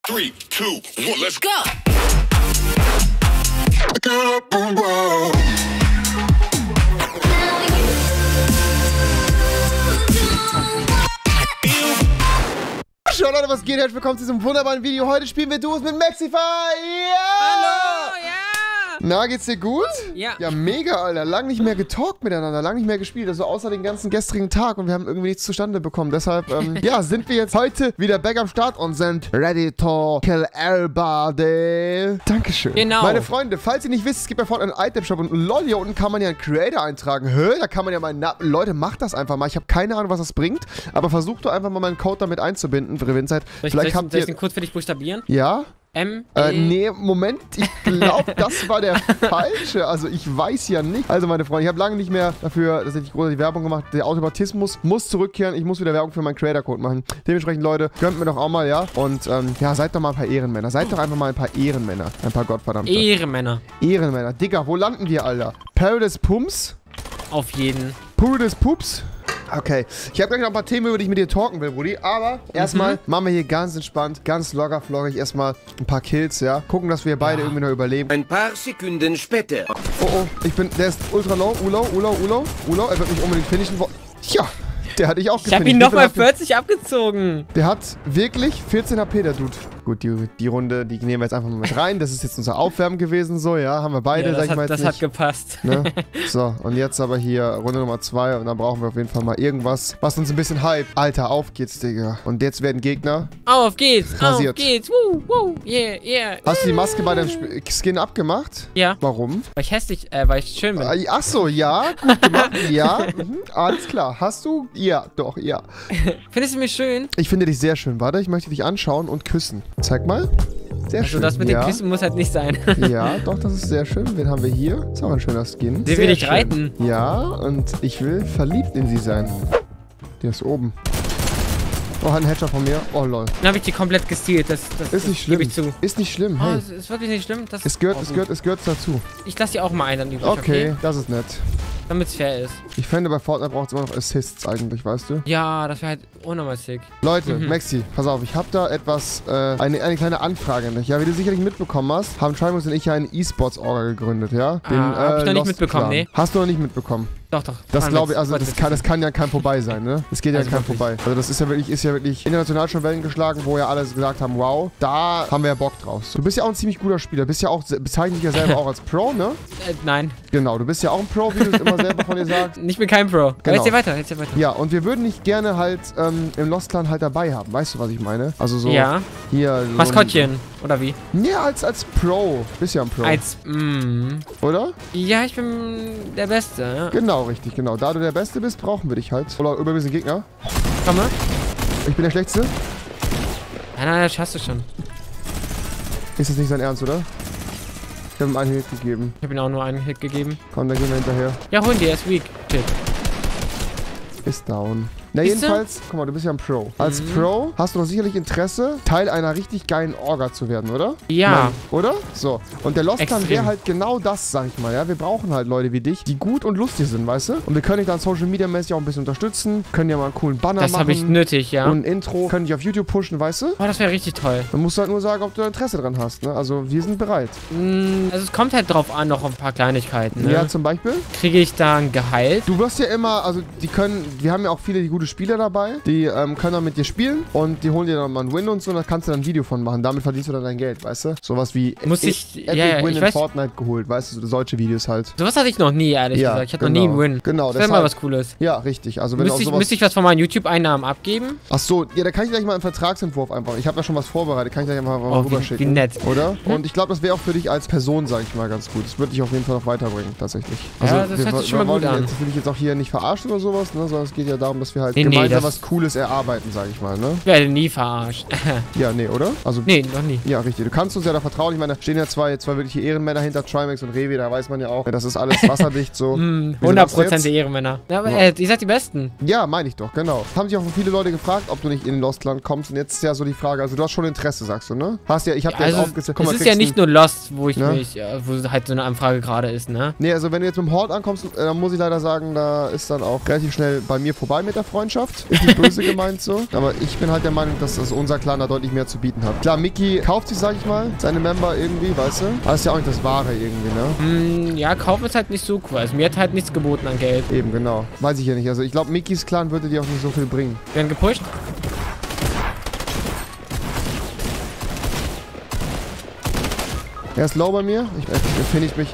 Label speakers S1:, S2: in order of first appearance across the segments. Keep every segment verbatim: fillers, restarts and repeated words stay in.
S1: Three, two, one, let's go.
S2: Hallo Leute, was geht? Herzlich willkommen zu diesem wunderbaren Video. Heute spielen wir Duos mit Maxify. Ja!
S3: Hallo, ja!
S2: Na, geht's dir gut?
S3: Ja.
S2: Ja, mega, Alter. Lang nicht mehr getalkt miteinander, lang nicht mehr gespielt. Also außer den ganzen gestrigen Tag und wir haben irgendwie nichts zustande bekommen. Deshalb, ähm, ja, sind wir jetzt heute wieder back am Start und sind ready to kill everybody. Dankeschön.
S3: Genau.
S2: Meine Freunde, falls ihr nicht wisst, es gibt ja vorne einen Item-Shop und lol, hier unten kann man ja einen Creator eintragen. Hä? Da kann man ja meinen Namen... Leute, macht das einfach mal. Ich habe keine Ahnung, was das bringt, aber versucht doch einfach mal meinen Code damit einzubinden. Für Revinzeit.
S3: Soll ich,
S2: Vielleicht
S3: soll ich,
S2: habt
S3: soll
S2: ihr...
S3: ich den kurz für dich buchstabieren?
S2: Ja?
S3: M,
S2: Äh,
S3: E,
S2: nee, Moment, ich glaube, das war der falsche. Also ich weiß ja nicht. Also meine Freunde, ich habe lange nicht mehr dafür tatsächlich große Werbung gemacht. Der Automatismus muss zurückkehren. Ich muss wieder Werbung für meinen Creator-Code machen. Dementsprechend, Leute, gönnt mir doch auch mal, ja. Und ähm, ja, seid doch mal ein paar Ehrenmänner. Seid doch einfach mal ein paar Ehrenmänner. Ein paar Gottverdammte.
S3: Ehrenmänner.
S2: Ehrenmänner. Digga, wo landen wir, Alter? Paradise Pumps?
S3: Auf jeden.
S2: Paradise Pups? Okay, ich habe gleich noch ein paar Themen, über die ich mit dir talken will, Brudi. Aber erstmal
S3: Mhm.
S2: machen wir hier ganz entspannt, ganz locker flockig erstmal ein paar Kills, ja. Gucken, dass wir beide
S3: Ja.
S2: irgendwie noch überleben.
S4: Ein paar Sekunden später.
S2: Oh, oh, ich bin, der ist ultra low, Ulo, Ulo, Ulo, Ulo, er wird mich unbedingt finishen. Ja, der hatte ich auch
S3: Ich hab
S2: gefinisht.
S3: ihn
S2: Wie
S3: nochmal
S2: viel hat
S3: vierzig abgezogen.
S2: der? Der hat wirklich vierzehn H P, der Dude. Gut, die, die Runde, die nehmen wir jetzt einfach mal mit rein. Das ist jetzt unser Aufwärmen gewesen, so, ja, haben wir beide,
S3: Ja,
S2: sag
S3: das
S2: ich mal
S3: hat,
S2: jetzt
S3: das hat
S2: nicht.
S3: gepasst.
S2: Ne? So, und jetzt aber hier Runde Nummer zwei und dann brauchen wir auf jeden Fall mal irgendwas, was uns ein bisschen hype. Alter, auf geht's, Digga. Und jetzt werden Gegner.
S3: Auf geht's,
S2: Rasiert.
S3: auf geht's. Woo, woo, yeah, yeah.
S2: Hast du die Maske bei deinem Sp Skin abgemacht?
S3: Ja,
S2: Warum?
S3: weil ich hässlich, äh, weil ich schön bin.
S2: Äh, Ach so, ja, gut gemacht, ja, mhm, alles klar. Hast du? Ja, doch, ja.
S3: Findest du mich schön?
S2: Ich finde dich sehr schön. Warte, ich möchte dich anschauen und küssen. Zeig mal. Sehr
S3: Also
S2: schön.
S3: das mit
S2: ja.
S3: dem Küssen muss halt nicht sein.
S2: Ja, doch, das ist sehr schön. Wen haben wir hier? Ist auch ein schöner Skin.
S3: Sie will
S2: Sehr
S3: dich
S2: schön.
S3: reiten.
S2: Ja, und ich will verliebt in sie sein. Der ist oben. Oh, hat ein Headshot von mir. Oh, lol.
S3: Dann habe ich die komplett gestealt. Das, das,
S2: Ist nicht
S3: das
S2: schlimm.
S3: gebe ich zu.
S2: Ist nicht schlimm,
S3: Oh,
S2: hey.
S3: es ist wirklich nicht schlimm. Das
S2: Es gehört,
S3: oh,
S2: es
S3: gut.
S2: gehört, es gehört dazu.
S3: Ich lasse die auch mal ein, dann übrig,
S2: Okay,
S3: okay?
S2: das ist nett.
S3: Damit es fair ist.
S2: Ich fände, bei Fortnite braucht es immer noch Assists eigentlich, weißt du?
S3: Ja, das wäre halt unnormal sick.
S2: Leute,
S3: Mhm.
S2: Maxi, pass auf, ich habe da etwas, äh, eine, eine kleine Anfrage nicht. Ja, wie du sicherlich mitbekommen hast, haben Trimus und ich ja eine E-Sports-Orga gegründet, ja?
S3: Ah, hab ich noch nicht mitbekommen, nee.
S2: Hast du noch nicht mitbekommen?
S3: Doch, doch.
S2: Das
S3: Fahren
S2: glaube
S3: wir
S2: ich, also
S3: jetzt.
S2: das kann, das kann ja kein Vorbei sein, ne? Das geht ja
S3: Also
S2: kein
S3: wirklich.
S2: Vorbei. Also das ist ja wirklich, ist ja wirklich international schon Wellen geschlagen, wo ja alle gesagt haben, wow, da haben wir ja Bock drauf. Du bist ja auch ein ziemlich guter Spieler, bist ja auch, bezeichne dich ja selber auch als Pro, ne?
S3: Äh, nein,
S2: Genau, du bist ja auch ein Pro, wie du es immer selber von dir sagst.
S3: ich bin kein Pro.
S2: Genau.
S3: Aber jetzt weiter, jetzt weiter.
S2: Ja, und wir würden dich gerne halt ähm, im Lost Clan halt dabei haben. Weißt du, was ich meine? Also so
S3: Ja,
S2: hier. So
S3: Maskottchen, oder wie?
S2: Nee, als, als Pro. Bist ja ein Pro.
S3: Als, mm,
S2: Oder?
S3: ja, ich bin der Beste, ja.
S2: Genau, richtig, genau. Da du der Beste bist, brauchen wir dich halt. Oder über wir sind Gegner.
S3: Komm mal.
S2: Ich bin der Schlechteste.
S3: Nein, nein, das schaffst du schon.
S2: Ist das nicht sein Ernst, oder? Ich habe ihm einen Hit gegeben.
S3: Ich habe ihm auch nur einen Hit gegeben.
S2: Komm, dann gehen wir hinterher.
S3: Ja, hol ihn dir, er ist weak. Shit.
S2: Ist down. Na
S3: Siehst du?
S2: jedenfalls, guck mal, du bist ja ein Pro. Als
S3: Mhm.
S2: Pro hast du doch sicherlich Interesse, Teil einer richtig geilen Orga zu werden, oder?
S3: Ja.
S2: Nein, oder? So. Und der Lost Clan
S3: Extrem.
S2: wäre halt genau das, sag ich mal, ja. Wir brauchen halt Leute wie dich, die gut und lustig sind, weißt du? Und wir können dich dann Social Media mäßig auch ein bisschen unterstützen, können ja mal einen coolen Banner
S3: Das
S2: machen.
S3: habe ich nötig, ja.
S2: Und ein Intro, können dich auf YouTube pushen, weißt du?
S3: Oh, das wäre richtig toll.
S2: Dann musst du halt nur sagen, ob du da Interesse dran hast, ne? Also, wir sind bereit.
S3: Mm, also es kommt halt drauf an, noch ein paar Kleinigkeiten, ne?
S2: Ja, zum Beispiel.
S3: Kriege ich da ein Gehalt?
S2: Du wirst ja immer, also die können, wir haben ja auch viele die gute Spieler dabei, die ähm, können dann mit dir spielen und die holen dir dann mal einen Win und so und da kannst du dann ein Video von machen. Damit verdienst du dann dein Geld, weißt du? Sowas wie
S3: Muss
S2: e-
S3: ich-
S2: Epic
S3: ja, ja,
S2: Win
S3: ich
S2: in
S3: weiß-
S2: Fortnite geholt, weißt du? So, solche Videos halt.
S3: Sowas hatte ich noch nie, ehrlich
S2: Ja,
S3: gesagt. Ich hatte
S2: genau.
S3: noch nie einen Win.
S2: Genau,
S3: Das wäre mal
S2: deshalb-
S3: was Cooles.
S2: Ja, richtig. Also wenn
S3: Müsste
S2: du
S3: ich,
S2: auch sowas...
S3: müsste ich was von meinen YouTube-Einnahmen abgeben?
S2: Ach so, ja, da kann ich gleich mal einen Vertragsentwurf einfach. Ich habe ja schon was vorbereitet, kann ich gleich mal, mal
S3: Oh, wie,
S2: rüberschicken.
S3: wie nett.
S2: Oder? Und ich glaube, das wäre auch für dich als Person, sag ich mal, ganz gut. Das würde dich auf jeden Fall noch weiterbringen, tatsächlich. Also,
S3: Ja, das
S2: wir,
S3: hört sich schon mal
S2: wir
S3: gut
S2: wollen
S3: an.
S2: Jetzt, das will ich jetzt auch hier nicht verarschen oder sowas, ne? Sondern es geht ja darum, dass wir halt
S3: Nee, nee,
S2: gemeinsam
S3: das-
S2: was Cooles erarbeiten, sag ich mal, ne?
S3: Ich werde nie verarscht.
S2: Ja, nee, oder? Also,
S3: nee, noch nie.
S2: ja, richtig. Du kannst uns ja da vertrauen. Ich meine, da stehen ja zwei, zwei wirkliche Ehrenmänner hinter Trimax und Revi, da weiß man ja auch, das ist alles wasserdicht so.
S3: Mm,
S2: Wieso
S3: hundert
S2: lachst du
S3: Prozent
S2: jetzt?
S3: Ehrenmänner. Ja, aber
S2: Ja.
S3: äh, ihr seid die Besten.
S2: Ja, meine ich doch, genau. Haben sich auch viele Leute gefragt, ob du nicht in den Lostland kommst. Und jetzt ist ja so die Frage, also du hast schon Interesse, sagst du, ne? Hast ja, ich habe dir
S3: Also,
S2: jetzt aufgezählt. Guck
S3: es
S2: mal,
S3: ist ja
S2: kriegst
S3: nicht
S2: ein-
S3: nur Lost, wo ich
S2: Ne?
S3: mich, äh, wo halt so eine Anfrage gerade ist, ne?
S2: Nee, also wenn du jetzt mit dem Horde ankommst, äh, dann muss ich leider sagen, da ist dann auch relativ schnell bei mir vorbei mit der Freundschaft. Ist nicht böse gemeint so. Aber ich bin halt der Meinung, dass das unser Clan da deutlich mehr zu bieten hat. Klar, Mickey kauft sich, sag ich mal, seine Member irgendwie, weißt du? Aber das ist ja auch nicht das Wahre irgendwie, ne?
S3: Mm, ja, kaufen ist halt nicht so cool. Also mir hat halt nichts geboten an Geld.
S2: Eben, genau. Weiß ich ja nicht. Also ich glaube, Mickeys Clan würde dir auch nicht so viel bringen.
S3: Werden gepusht.
S2: Er ist low bei mir. Ich, ich finde ich mich...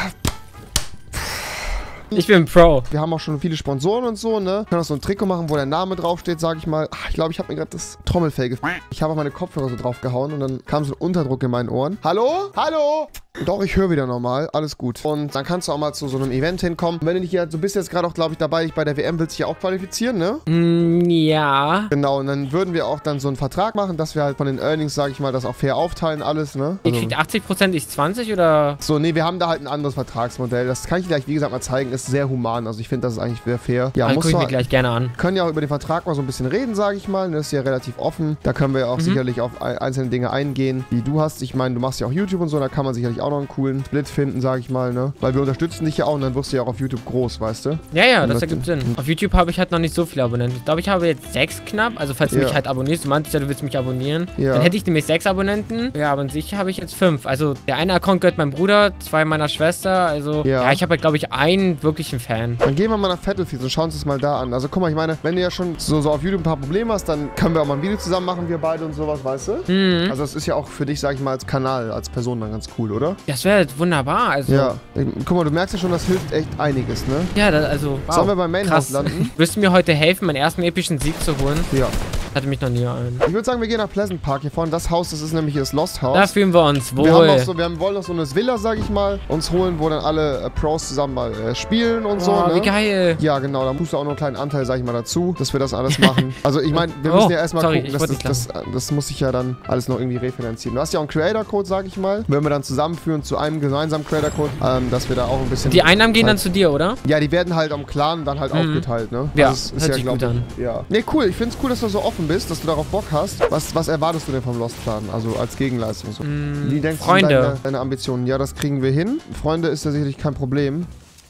S3: Ich bin Pro.
S2: Wir haben auch schon viele Sponsoren und so, ne? Wir können auch so ein Trikot machen, wo der Name draufsteht, sag ich mal. Ach, ich glaube, ich habe mir gerade das Trommelfell gef... Ich habe auf meine Kopfhörer so drauf gehauen und dann kam so ein Unterdruck in meinen Ohren. Hallo? Hallo? Doch, ich höre wieder normal. Alles gut. Und dann kannst du auch mal zu so einem Event hinkommen. Und wenn du dich ja, du bist jetzt gerade auch, glaube ich, dabei, dich bei der W M willst dich ja auch qualifizieren, ne?
S3: Mm, ja.
S2: Genau, und dann würden wir auch dann so einen Vertrag machen, dass wir halt von den Earnings, sag ich mal, das auch fair aufteilen, alles, ne?
S3: Ihr
S2: Also,
S3: kriegt achtzig Prozent, ich zwanzig oder?
S2: so, nee, wir haben da halt ein anderes Vertragsmodell. Das kann ich dir gleich, wie gesagt, mal zeigen. Ist sehr human. Also ich finde, das ist eigentlich sehr fair. Ja,
S3: Dann
S2: muss
S3: guck ich mir
S2: man,
S3: gleich gerne an.
S2: können ja auch über den Vertrag mal so ein bisschen reden, sage ich mal. Das ist ja relativ offen. Da können wir ja auch
S3: Mhm.
S2: sicherlich auf ein- einzelne Dinge eingehen, die du hast. Ich meine, du machst ja auch YouTube und so, da kann man sicherlich auch noch einen coolen Split finden, sage ich mal, ne? Weil wir unterstützen dich ja auch und dann wirst du ja auch auf YouTube groß, weißt du?
S3: Ja, ja,
S2: Und
S3: das
S2: das-
S3: ergibt Sinn. Auf YouTube habe ich halt noch nicht so viele Abonnenten. Ich glaube, ich habe jetzt sechs knapp. Also, falls du
S2: Ja.
S3: mich halt abonnierst, du meintest ja, du willst mich abonnieren.
S2: Ja.
S3: Dann hätte ich nämlich sechs Abonnenten. Ja, aber an sich habe ich jetzt fünf. Also, der eine Account gehört meinem Bruder, zwei meiner Schwester. Also,
S2: Ja.
S3: ja, ich habe halt, glaube ich, einen wirklichen Fan.
S2: Dann gehen wir mal nach Battlefield und schauen uns das mal da an. Also guck mal, ich meine, wenn du ja schon so, so auf YouTube ein paar Probleme hast, dann können wir auch mal ein Video zusammen machen, wir beide und sowas, weißt du?
S3: Mhm.
S2: Also das ist ja auch für dich, sag ich mal, als Kanal, als Person dann ganz cool, oder?
S3: Das wäre halt wunderbar. Also,
S2: Ja. Guck mal, du merkst ja schon, das hilft echt einiges, ne?
S3: ja das, also, wow.
S2: Sollen wir beim Main House
S3: Krass.
S2: landen?
S3: Wirst du mir heute helfen, meinen ersten epischen Sieg zu holen?
S2: Ja.
S3: Hatte mich noch nie ein.
S2: Ich würde sagen, wir gehen nach Pleasant Park hier vorne. Das Haus, das ist nämlich das Lost House.
S3: Da fühlen wir uns wohl.
S2: wir haben auch so, wir haben, wollen noch so eine Villa, sag ich mal, uns holen, wo dann alle äh, Pros zusammen mal äh, spielen und so,
S3: oh,
S2: ne?
S3: wie geil.
S2: Ja, genau, da musst du auch noch einen kleinen Anteil, sag ich mal, dazu, dass wir das alles machen. Also ich meine, wir
S3: Oh,
S2: müssen ja erstmal
S3: sorry,
S2: gucken,
S3: ich
S2: dass
S3: wollte
S2: das,
S3: nicht
S2: das, das muss sich ja dann alles noch irgendwie refinanzieren. Du hast ja auch einen Creator-Code, sag ich mal. Wenn wir dann zusammenführen zu einem gemeinsamen Creator-Code, ähm, dass wir da auch ein bisschen...
S3: Die Einnahmen gehen dann
S2: halt,
S3: zu dir, oder?
S2: ja, die werden halt am Clan dann halt
S3: Mhm.
S2: aufgeteilt, ne?
S3: Ja,
S2: das ist
S3: hört
S2: ja,
S3: sich
S2: glaub
S3: gut an.
S2: ich, ja. Nee, cool. Ich find's cool, dass du so offen bist, dass du darauf Bock hast. Was, was erwartest du denn vom Lost-Plan? Also als Gegenleistung so.
S3: Mm,
S2: Wie denkst du
S3: Freunde.
S2: deine, deine Ambitionen? Ja, das kriegen wir hin. Freunde ist ja sicherlich kein Problem.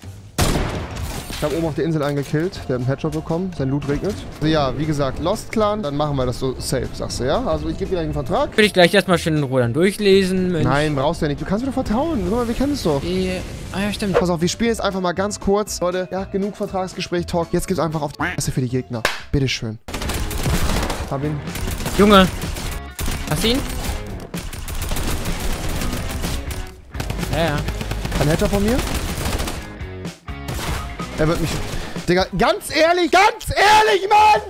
S2: Ich habe oben auf der Insel einen gekillt, der hat einen Headshot bekommen, sein Loot regnet. Also ja, wie gesagt, Lost Clan, dann machen wir das so safe, sagst du, ja? Also ich gebe dir gleich einen Vertrag.
S3: Will ich gleich erstmal schön in Ruhe dann durchlesen. Mensch.
S2: Nein, brauchst du ja nicht. Du kannst mir doch vertrauen. Guck mal, wir kennen es doch.
S3: Eh, Ah ja, stimmt.
S2: Pass auf, wir spielen jetzt einfach mal ganz kurz. Leute, ja, genug Vertragsgespräch, Talk. Jetzt gibt's einfach auf die Fresse für die Gegner. Bitteschön. Hab ihn.
S3: Junge. Hast du ihn? Ja, ja.
S2: Ein Headshot von mir. Er wird mich... Digga, ganz ehrlich, ganz ehrlich, Mann!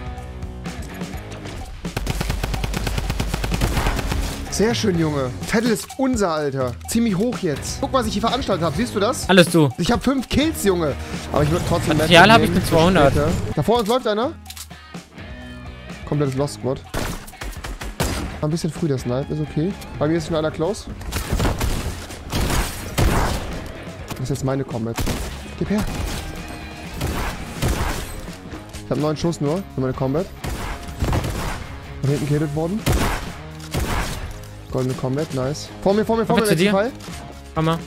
S2: Sehr schön, Junge. Vettel ist unser, Alter. Ziemlich hoch jetzt. Guck, was ich hier veranstaltet habe. Siehst du das?
S3: Alles du.
S2: Ich habe fünf Kills, Junge. Aber ich würde trotzdem...
S3: Material
S2: Match
S3: habe ich
S2: nehmen
S3: mit
S2: für
S3: zweihundert.
S2: später. Da vor uns läuft einer. Komplettes Lost Squad. War ein bisschen früh, der Snipe. Ist okay. Bei mir ist schon einer close. Das ist jetzt meine Combat. Gib her. Ich habe neun Schuss nur für meine Combat. Von hinten gehittet worden. Goldene Combat, nice. Vor mir, vor mir, vor mir,
S3: zu dir?
S2: Fall.
S3: Komm mal.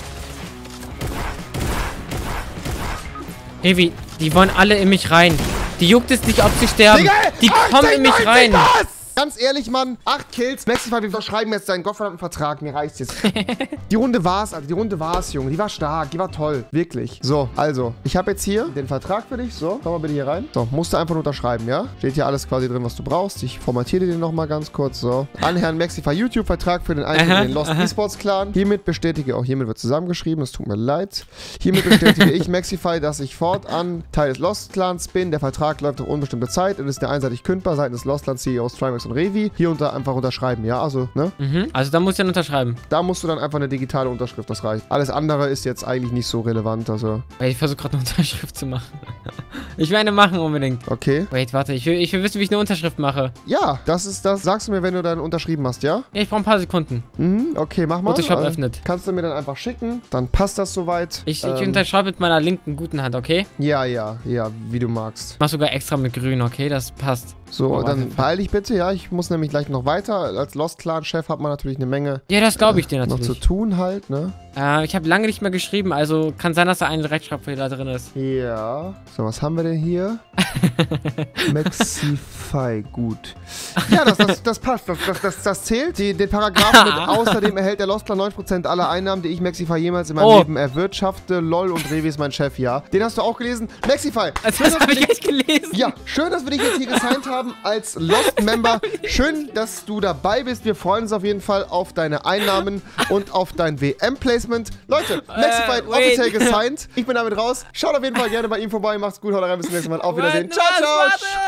S3: Heavy, die wollen alle in mich rein. Die juckt es nicht, ob sie sterben.
S2: Digga,
S3: Die kommen in mich rein.
S2: Was? Ganz ehrlich, Mann. Acht Kills. Maxify, wir verschreiben jetzt deinen gottverdammten Vertrag. Mir reicht's jetzt. Die Runde war's, Alter. Die Runde war's, Junge. Die war stark. Die war toll. Wirklich. So, also. Ich habe jetzt hier den Vertrag für dich. So, komm mal bitte hier rein. So, musst du einfach nur unterschreiben, ja? Steht hier alles quasi drin, was du brauchst. Ich formatiere dir den nochmal ganz kurz. So. An Herrn Maxify YouTube-Vertrag für den Eintritt
S3: Aha,
S2: in den Lost
S3: aha.
S2: Esports Clan. Hiermit bestätige, auch hiermit wird zusammengeschrieben. Es tut mir leid. Hiermit bestätige ich Maxify, dass ich fortan Teil des Lost Clans bin. Der Vertrag läuft auf unbestimmte Zeit und ist der einseitig kündbar seitens des Lost Clan C E Os Trimax und Revi. Hier unter einfach unterschreiben, ja? Also, ne?
S3: Mhm. Also da muss ich dann unterschreiben.
S2: Da musst du dann einfach eine digitale Unterschrift, das reicht. Alles andere ist jetzt eigentlich nicht so relevant, also.
S3: Weil ich versuche gerade eine Unterschrift zu machen. Ich will eine machen unbedingt.
S2: Okay.
S3: Wait, warte, ich will, ich will wissen, wie ich eine Unterschrift mache.
S2: Ja, das ist das. Sagst du mir, wenn du dann unterschrieben hast, ja?
S3: Ja, ich brauche ein paar Sekunden.
S2: Mhm, okay, mach mal.
S3: Photoshop
S2: Äh,
S3: öffnet.
S2: Kannst du mir dann einfach schicken, dann passt das soweit.
S3: Ich, ich
S2: Ähm,
S3: unterschreibe mit meiner linken guten Hand, okay?
S2: Ja, ja, ja, wie du magst.
S3: Ich mach sogar extra mit grün, okay? Das passt.
S2: So,
S3: Oh,
S2: dann
S3: warte.
S2: beeil dich bitte, ja. Ich muss nämlich gleich noch weiter. Als Lost Clan-Chef hat man natürlich eine Menge
S3: Ja, das glaube ich dir
S2: noch
S3: natürlich.
S2: zu tun halt, ne?
S3: Äh, ich habe lange nicht mehr geschrieben, also kann sein, dass da ein Rechtschreibfehler drin ist.
S2: Ja. So, was haben wir denn hier? Maxify, gut. Ja, das, das, das passt. Das, das, das, das zählt. Die, den Paragraphen mit außerdem erhält der Lost Clan neun Prozent aller Einnahmen, die ich Maxify jemals in meinem
S3: Oh.
S2: Leben erwirtschafte. LOL und Revi ist mein Chef, ja. Den hast du auch gelesen. Maxify.
S3: Also,
S2: schön,
S3: das
S2: dass
S3: habe
S2: wir
S3: ich
S2: dich-
S3: echt gelesen.
S2: Ja, schön, dass wir dich jetzt hier gesigned haben als Lost-Member. Schön, dass du dabei bist. Wir freuen uns auf jeden Fall auf deine Einnahmen und auf dein W M-Placement. Leute, Maxify
S3: Äh,
S2: offiziell
S3: wait.
S2: gesigned. Ich bin damit raus. Schaut auf jeden Fall gerne bei ihm vorbei. Macht's gut, haut rein, bis zum nächsten Mal. Auf Wiedersehen.
S3: Warte,
S2: Ciao,
S3: was?
S2: ciao.
S3: Warte.